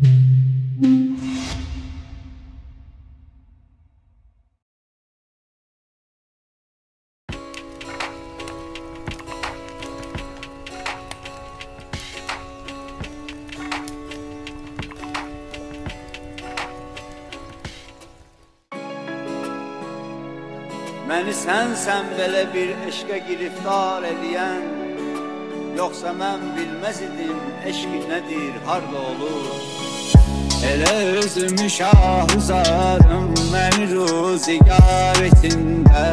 Məni sənsən belə bir eşqə giriftar edən, yoxsa mən bilməz idim eşq nədir, harda olur? Elə özümü şah uzarım, məni ruzigar içində,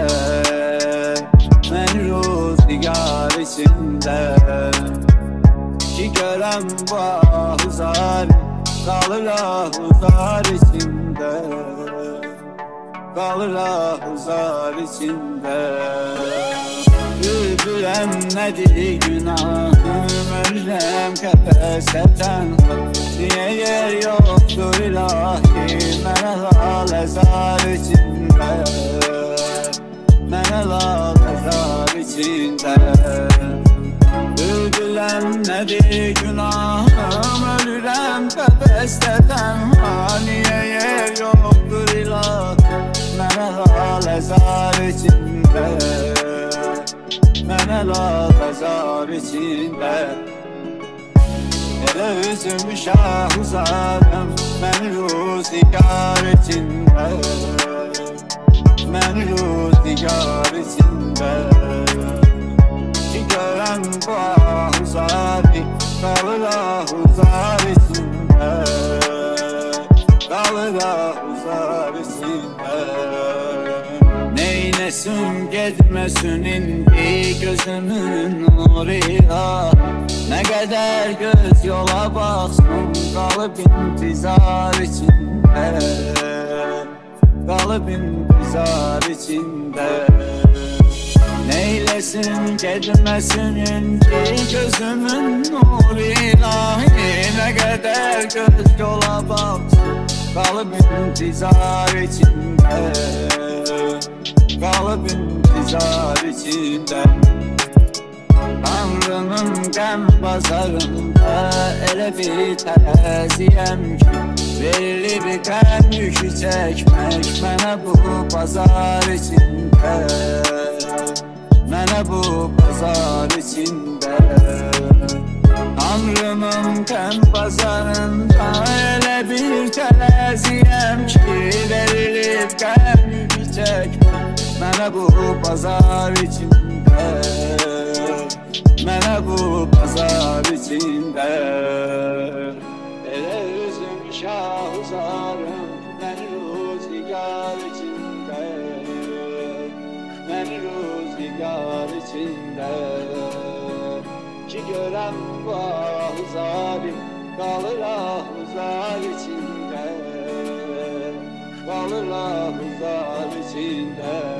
məni ruzigar içində. Ki görəm bu ahuzar, qalır ahuzar içində, qalır ahuzar içində. Bülbüləm nədir günahım, ölürəm qəfəsə tənha. Niyə yer yoxdur ilahi, mənə laləzar içində, mənə laləzar içində. Bülbüləm nədir günahım, ölürəm qəfəsə tənha. Niyə yer yoxdur ilahi, mənə laləzar içində, mənə laləzar içində. Elə üzümü şah uzarım, məni ruzigar içində, məni ruzigar içində. Ki görəm bu ahuzari, qalır ahuzar içində, qalır ahuzar içində. Neynesin getmesin indi gözümün nuruyla, nə qədər göz yola baxsın, qalıb intizar içində, qalıb intizar içində. Neylesin getmesin indi gözümün nuruyla, nə qədər göz yola baxsın, qalıb intizar içində, qalıb intizar içində. Tanrının qəm bazarında elə bir tərəziyəm ki, verilib qəm yükü çəkmək mənə bu bazar içində, mənə bu bazar içində. Tanrının qəm bazarında elə bir tərəziyəm ki, verilib qəm yükü çəkmək mənə bu bazar içində, mənə bu bazar içində. Elə özüm şah uzarım, məni ruzigar içində, məni ruzigar içində. Ki görəm bu ahuzari, qalır ahuzar içində, qalır ahuzar içində.